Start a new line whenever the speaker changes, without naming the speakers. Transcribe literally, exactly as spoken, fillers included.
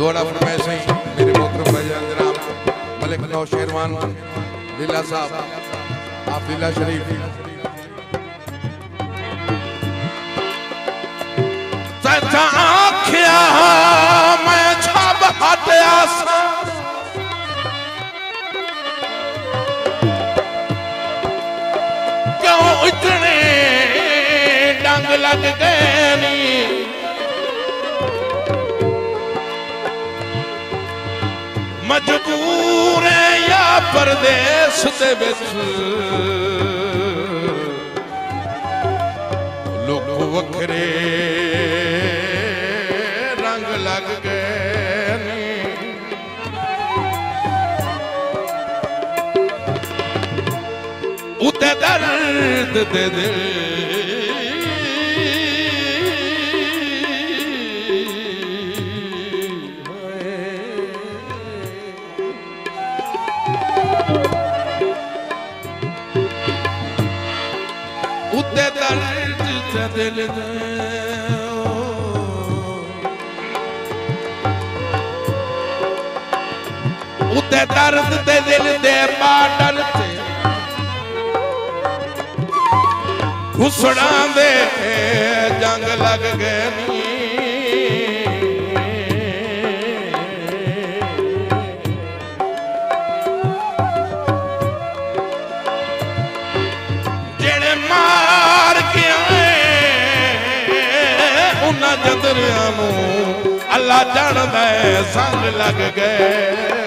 दोहरा फरमाइश है मेरे मोहतरम भाईजान जनाब मलिक नौशेरवान लीला साहब, आप लीला शरीफ आख्या मैं छब हटया क्यों इतने डंग लग गए नी मजबूर है या परदेस दे विच लोग वखरे रंग लग गए नी उते दर्द दे दिल उते दर्द दे दिल दे उते दर्द दे दिल दे बाडल ते घुसड़ा दे जंग लग गए नी जेड़े मार के आए उन्हां जदरियां नूं अल्लाह जानदा है संग लग गए